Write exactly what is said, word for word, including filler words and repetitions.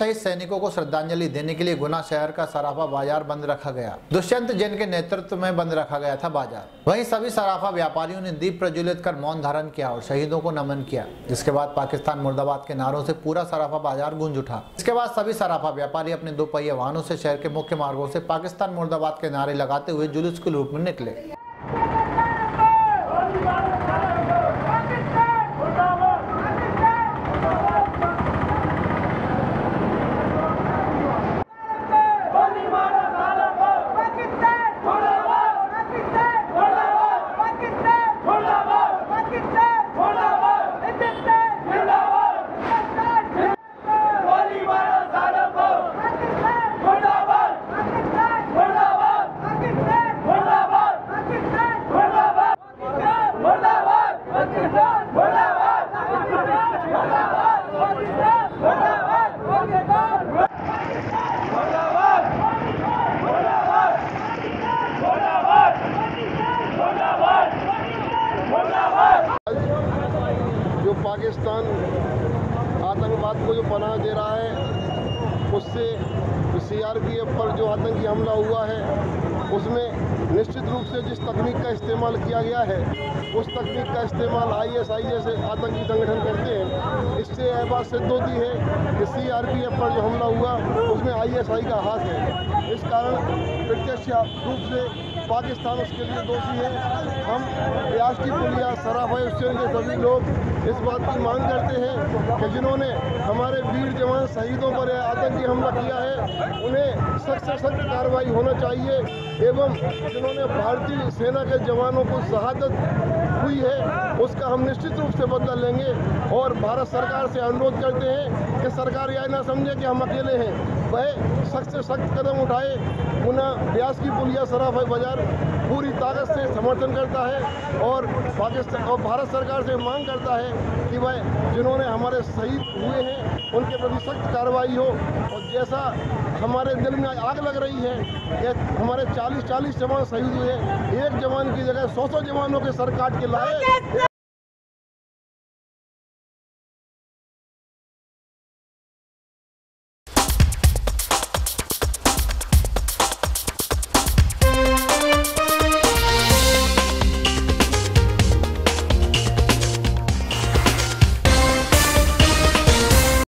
शहीद सैनिकों को श्रद्धांजलि देने के लिए गुना शहर का सराफा बाजार बंद रखा गया। दुष्यंत जैन के नेतृत्व में बंद रखा गया था बाजार। वहीं सभी सराफा व्यापारियों ने दीप प्रज्वलित कर मौन धारण किया और शहीदों को नमन किया। इसके बाद पाकिस्तान मुर्दाबाद के नारों से पूरा सराफा बाजार गूंज उठा। इसके बाद सभी सराफा व्यापारी अपने दो पहिया वाहनों से शहर के मुख्य मार्गों से पाकिस्तान मुर्दाबाद के नारे लगाते हुए जुलूस के रूप में निकले। जो पाकिस्तान आतंकवाद को जो पनाह दे रहा है, उससे सी आर पी एफ पर जो आतंकी हमला हुआ है, उसमें निश्चित रूप से जिस तकनीक का इस्तेमाल किया गया है, उस तकनीक का इस्तेमाल आई एस आई जैसे आतंकी संगठन करते हैं। इससे यह बात सिद्ध होती है कि सी आर पी एफ पर जो हमला हुआ उसमें आई एस आई का हाथ है। इस कारण प्रत्यक्ष रूप से पाकिस्तान उसके लिए दोषी है। हम प्याज की पुलिया सराफा स्टेशन के सभी लोग इस बात की मांग करते हैं कि जिन्होंने हमारे वीर जवान शहीदों पर आतंकी हमला किया है, उन्हें सख्त से सख्त कार्रवाई होना चाहिए एवं जिन्होंने भारतीय सेना के जवानों को शहादत हुई है, उसका हम निश्चित रूप से बदला लेंगे। और भारत सरकार से अनुरोध करते हैं कि सरकार यह ना समझे कि हम अकेले हैं, वह सख्त से सख्त कदम उठाए। गुना ब्यास की पुलिया सराफा बाजार पूरी ताकत से समर्थन करता है और पाकिस्तान और भारत सरकार से मांग करता है कि वह जिन्होंने हमारे शहीद हुए हैं उनके प्रति सख्त कार्रवाई हो। और जैसा हमारे दिल में आग लग रही है कि हमारे चालीस चालीस जवान शहीद हुए, एक जवान की जगह सौ सौ जवानों के सर काट के लाए।